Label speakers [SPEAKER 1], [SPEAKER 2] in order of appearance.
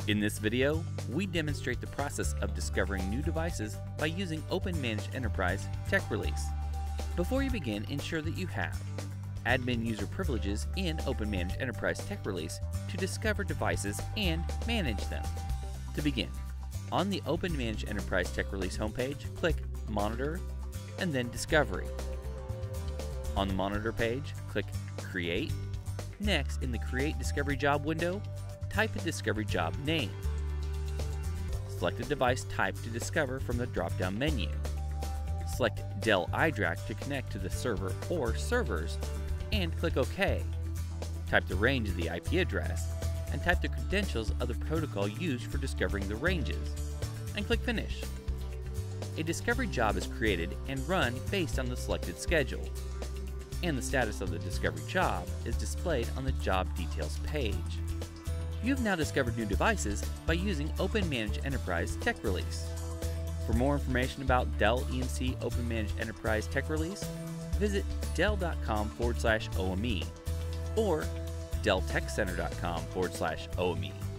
[SPEAKER 1] In this video, we demonstrate the process of discovering new devices by using OpenManage Enterprise-tech-release. Before you begin, ensure that you have admin user privileges in OpenManage Enterprise-tech-release to discover devices and manage them. To begin, on the OpenManage Enterprise-tech-release homepage, click Monitor and then Discovery. On the Monitor page, click Create. Next, in the Create Discovery Job window, type a discovery job name. Select a device type to discover from the drop-down menu. Select Dell iDRAC to connect to the server or servers, and click OK. Type the range of the IP address, and type the credentials of the protocol used for discovering the ranges, and click Finish. A discovery job is created and run based on the selected schedule, and the status of the discovery job is displayed on the Job Details page. You've now discovered new devices by using OpenManage Enterprise-tech-release. For more information about Dell EMC OpenManage Enterprise-tech-release, visit dell.com/OME or delltechcenter.com/OME.